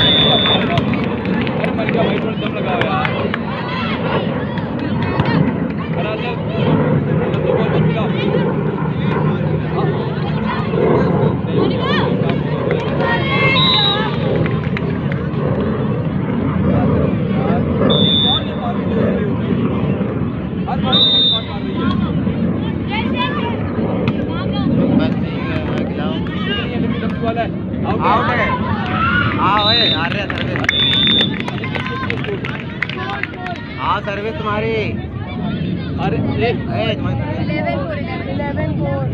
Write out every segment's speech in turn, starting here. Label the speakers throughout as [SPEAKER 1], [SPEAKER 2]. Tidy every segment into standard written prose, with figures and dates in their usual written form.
[SPEAKER 1] अरे मर गया भाई, थोड़ा दम लगाओ यार।
[SPEAKER 2] हाँ सर्विस तुम्हारी।
[SPEAKER 1] अरे
[SPEAKER 3] 11-4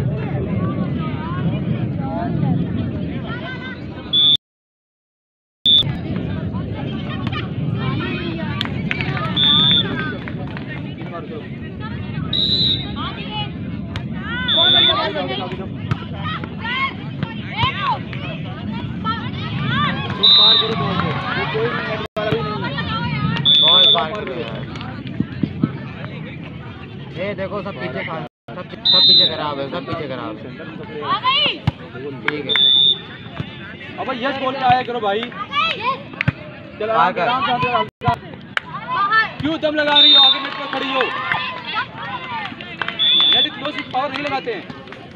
[SPEAKER 2] ये देखो सब पीछे सब पीछे खराब है, सब पीछे खराब है। ठीक है
[SPEAKER 1] अब यस बोल के आया करो भाई। चलो आराम से। क्यों दम लगा रही हो? आगे नेट पर खड़ी हो। यदि क्लोज पावर नहीं लगाते हैं।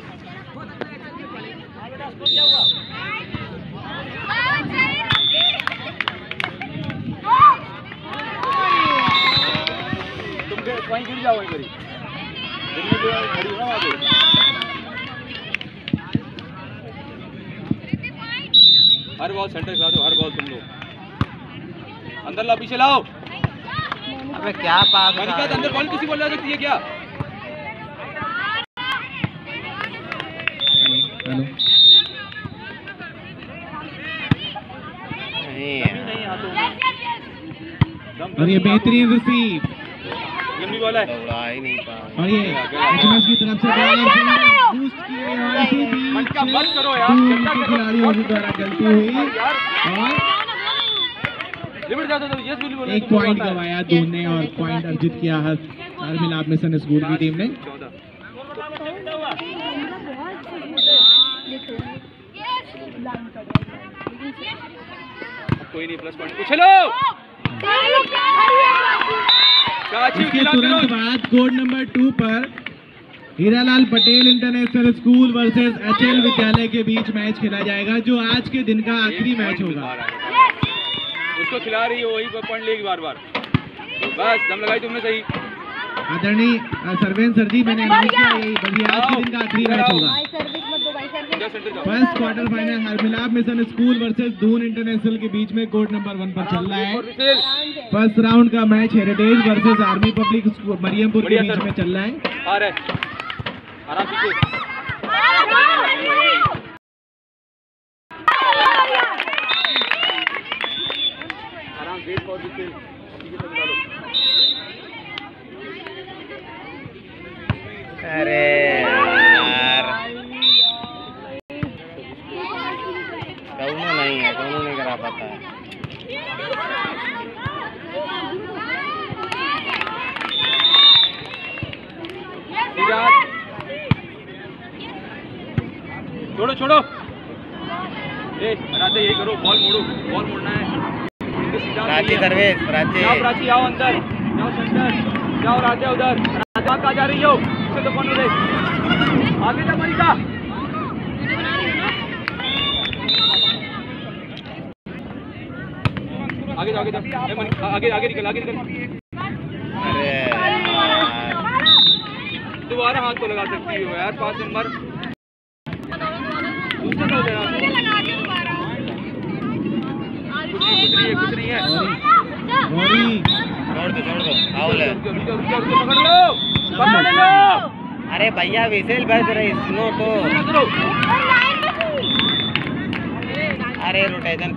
[SPEAKER 1] तुम वहीं गिर जाओ, वहीं खड़ी हो ना वहाँ पे। हर बॉल सेंटर करा दो, हर बॉल तुम लोग अंदर लाओ, पीछे लाओ।
[SPEAKER 2] अबे क्या पास
[SPEAKER 1] अंदर बॉल किसी बॉल जा सकती है क्या?
[SPEAKER 4] और ये बेहतरीन रिसीव,
[SPEAKER 1] लंबी बॉल है
[SPEAKER 4] और ये एचएमएस की तरफ से बॉल बूस्ट किए और इसी बीच
[SPEAKER 1] मत करो यार,
[SPEAKER 4] खिलाड़ियों के द्वारा गलती हुई और एक पॉइंट गवाया दून ने और पॉइंट अर्जित किया हर मिलाप मिशन स्कूल की टीम ने।
[SPEAKER 1] कोई नहीं, प्लस पॉइंट चलो।
[SPEAKER 4] इसके तुरंत बाद कोड नंबर 2 पर Hiralal Patel international school versus HL Vidyalaya के बीच मैच खेला जाएगा, जो आज के दिन का आखिरी मैच होगा।
[SPEAKER 1] उसको खिला रही है, वही पॉइंट लेगी बार बार। बस दम लगाई तुमने सही।
[SPEAKER 4] आदरणीय सर्वेन सर जी, मैंने अनाउंस किया यही बल्कि आज के दिन का आखिरी मैच होगा। First quarter final Harmilap mission school versus Doon international के बीच में कोड नंबर 1 पर चल रहा है। फर्स्ट राउंड का match heritage versus army public school Mariampur के बीच में चल रहा है।
[SPEAKER 1] आराम पीछे। आराम वेट फॉर द किल।
[SPEAKER 2] अरे यार कौनो नहीं है, कौनो नहीं करा पाता है।
[SPEAKER 1] छोड़ो छोड़ो, राजे यही करो, बॉल मोड़ो, बॉल मोड़ना है।
[SPEAKER 2] प्राची सर्विस, प्राची
[SPEAKER 1] प्राची आओ अंदर, जाओ सेंटर, जाओ राजा उधर। राजा कहाँ जा रही हो? इसे तो कौन उधर आगे जा मलिका। आगे जाओ, आगे जाओ, आगे आगे निकल, आगे निकल।
[SPEAKER 2] अरे
[SPEAKER 1] दोबारा हाथ को लगा सकती हो यार, 5 नंबर दूसरा हो गया। कुछ नहीं है।
[SPEAKER 2] छोड़ दो फाउल है।
[SPEAKER 1] पकड़ लो।
[SPEAKER 2] अरे भैया विसेल बज रही, सुनो तो। अरे रोटेशन